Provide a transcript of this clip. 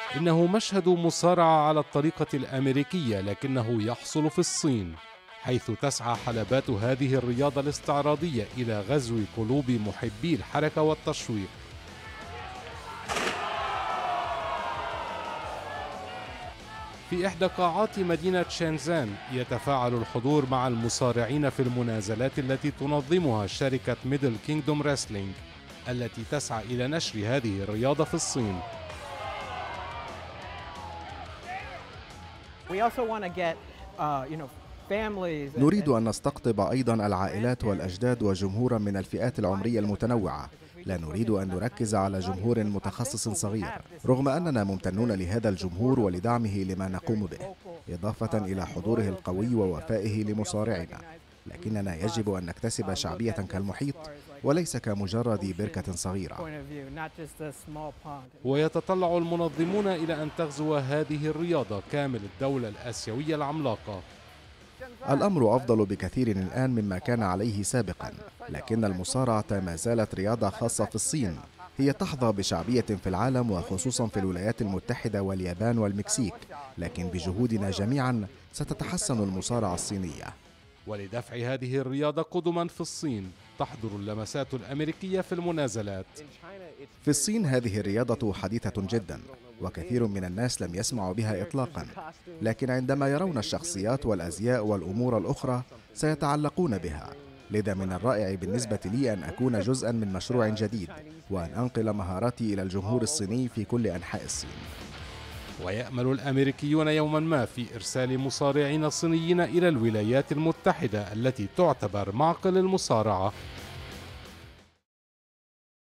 إنه مشهد مصارعة على الطريقة الأمريكية، لكنه يحصل في الصين، حيث تسعى حلبات هذه الرياضة الاستعراضية إلى غزو قلوب محبي الحركة والتشويق. في إحدى قاعات مدينة شنزان يتفاعل الحضور مع المصارعين في المنازلات التي تنظمها شركة ميدل كينجدوم ريسلينج، التي تسعى إلى نشر هذه الرياضة في الصين. نريد أن نستقطب أيضا العائلات والأجداد وجمهورا من الفئات العمرية المتنوعة. لا نريد أن نركز على جمهور متخصص صغير، رغم أننا ممتنون لهذا الجمهور ولدعمه لما نقوم به، إضافة إلى حضوره القوي ووفائه لمصارعنا. لكننا يجب أن نكتسب شعبية كالمحيط وليس كمجرد بركة صغيرة. ويتطلع المنظمون إلى أن تغزو هذه الرياضة كامل الدولة الآسيوية العملاقة. الأمر أفضل بكثير الآن مما كان عليه سابقا، لكن المصارعة ما زالت رياضة خاصة في الصين. هي تحظى بشعبية في العالم وخصوصا في الولايات المتحدة واليابان والمكسيك، لكن بجهودنا جميعا ستتحسن المصارعة الصينية. ولدفع هذه الرياضة قدما في الصين تحضر اللمسات الأمريكية في المنازلات. في الصين هذه الرياضة حديثة جدا، وكثير من الناس لم يسمعوا بها إطلاقا، لكن عندما يرون الشخصيات والأزياء والأمور الأخرى سيتعلقون بها. لذا من الرائع بالنسبة لي أن أكون جزءا من مشروع جديد، وأن أنقل مهاراتي إلى الجمهور الصيني في كل أنحاء الصين. ويأمل الأمريكيون يوما ما في إرسال مصارعين صينيين إلى الولايات المتحدة التي تعتبر معقل المصارعة.